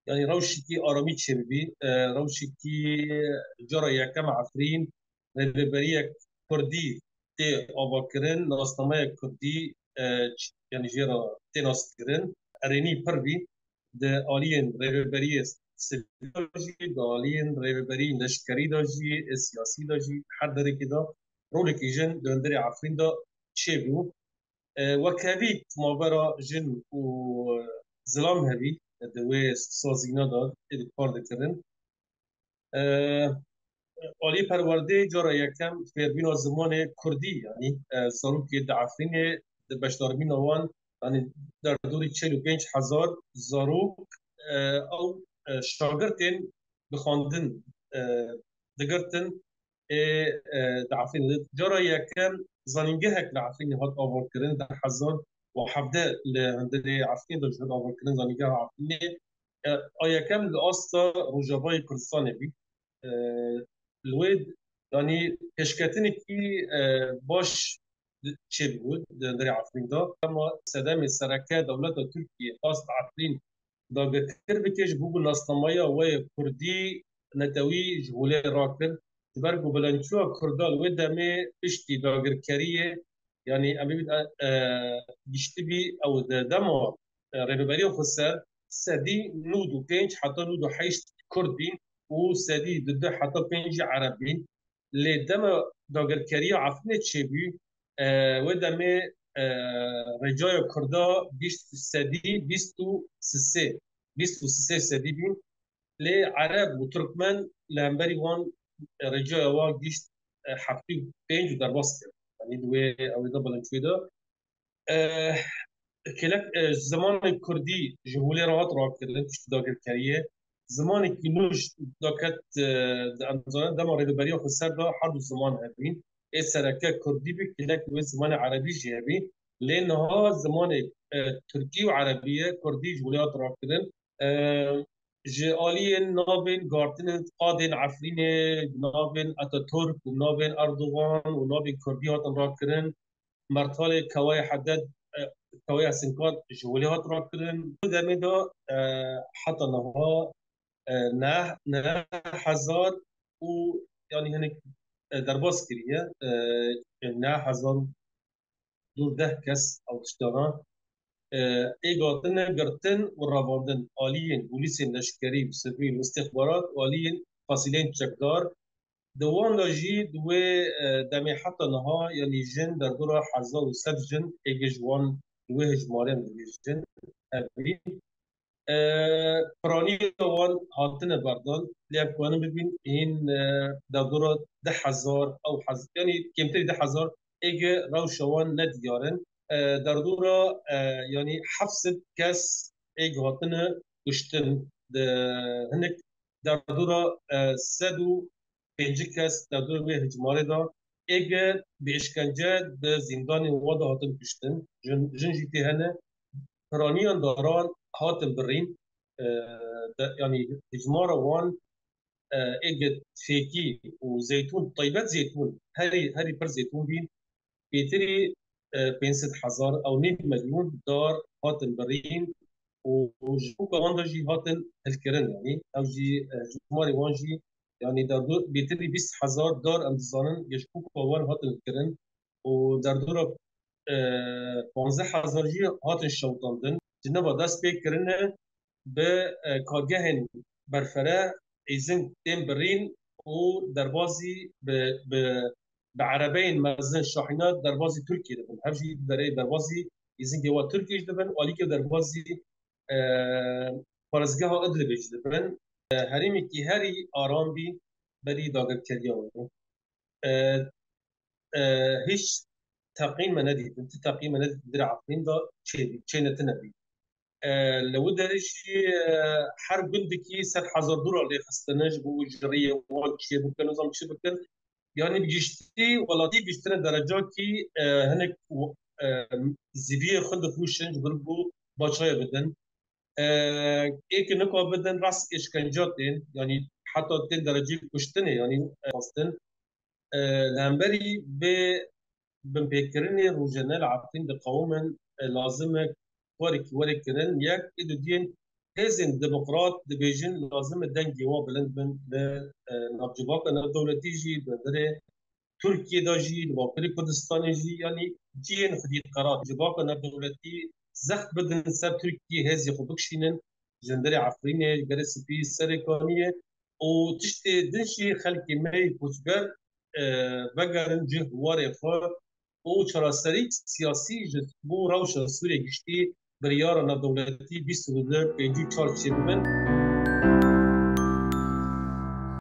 يعني روشكي آرامی چه روشكي جرى يكم عفرين ربرية كردي تي آباكرين ناسنامه كردي يعني جرى تي ناسكرين أريني پروی ده آلين ربرية سياسي ده آلين ربرية لشكري داجي سياسي داجي حد داره كده رولك جن دندري عفرين دا چه بو وكابيت مابرا جن وظلام هبي دوي سازينا داد ادكار دكرن آلی پرورده جارا یکم فیربین زمان کردی یعنی ساروک دعفرین بشداربین آوان یعنی در دوری 45,000 زاروک او شاگرتین بخواندن دگرتن دعفرین جارا یکم زنینگه هک دعفرین هات آور کرن در 1017 لهندری عفرین در جهد آور کرن زنینگه عفرین آیکم لآستا روجابای کردستان بی الويد يعني كشكتني كي باش تشي بود دري عفرين دا اما سدام السركه دولة تركيا قاصد عفرين دا بكر بكيش بوغو ناصنامايا و كردي نتوي جهولي راكن تبرقو بلانشوا كردال ودامي اشتي داغر كريه يعني امي بيشتبي او دمو ريبري خسر سدي نودو بينج حتى نودو حيش كردين وسدي ضد حتى بينج عربي اللي دم داغر كريه عفنه تشبي ودامي رجای کردا 20 سدی 23 23 سدی بین لی عرب و ترکمن لهمبری وان رجای وان گیشت حفتی پنج در باست کرد یعنی دوی اوی دا بلند دا کلک زمان کردی جهولی راحت را کردن پشت داگر کریه زمان که نوش داکت انزانه دم آرید بری خود سر دا حد زمان هبین ای سرکه کردی بی کلک و زمان عربی جی هبین لأنها زمان تركي وعربية كردي جوليات راكدن جالي نابن قارتن قادن عفرين نابن أتاتورك ونابن أردوغان ونابن كردي هاتن راكدن مرتال كواي حدد كواي سنكات جوليات راكدن دمي دا حتى نها نه هزار و يعني هنك درباس كريه نه هزار دور ده کس او تشتغل ایگاتن گرتن و راباندن آلیین پولیس لشکری و سویل و استخبارات و آلیین فاصلين چکدار دوان لاجی دوی دمی حتی نها یعنی جن در دورا 1100 جن ایگه جوان دوی هجمارین دوی جن هبی پرانی وان هاتن بردان لیاب کوانم ببین این در دورا 10,000 او یعنی کمتری 10,000 ایگه روشوان ندیارن در دورا يعني حفصة كاس ايج هاتنا كشتن هناك در دورا سدو بينج كاس در دورا ويه هجماري دا ايج بإشكنجة بزندان وضع هاتن كشتن جنجي هنا فرانيان داران هاتن برين يعني هجمارة وان ايج فيكي وزيتون طيبات زيتون هري بر زيتون بين بيتري 500,000 او 100 مليون دار هاتن برين وجوكا واندجي هاتن الكرن يعني او جي جماري وانجي يعني دار بيتري 20,000 دار امزانن يشكوكا وان هاتن الكرن ودار دورا 15,000 جي هاتن شوطاندن جنبا داس بيكرن بكاجهن برفرا ايزن تيم برين ودربازي بعربين مازن شاحنات دربازي تركي دبن هرجي دري دربازي يزن جوا تركيش دبن وليك دربازي فرزگاه ادلبيش دبن هريمي كي هري آرام بي بري داغر كريا هيش تقييم ما ندي انت تقييم ما ندي درع عقلين دا شيء نتنبي لو درش حرب بندكي 7,000 دولار اللي خستناش بو جريه وشي بكن نظام شي بكن يعني بيجتي ولادي بيشتري درجات كي هناك زيفيه خد فوشنج بربو باشايا بدن ايك نكو بدن راس اشكنجاتين يعني حتى تين درجه كشتني يعني قصدن لامبري بمبكرني روجنال عارفين بقوما لازم ورك كرن ياك ادو دين هزن ديمقراط دبيجن لازم الدنجي وابلند من نبجباك أنا الدولة تيجي بدري تركيا داجي الواقري كردستان جي يعني جين خدي قرار جباك أنا دولتي زخت بدن سب تركيا هذي خبكشينن جندري عفرينة جرس في سرقانية وتشتي دنشي خلقي ماي بوزجر بقرن جه واري خار وشرا سريك سياسي جسبو روشة سوريا جشتي بريارة دولتي بيستو بيجي تشارشي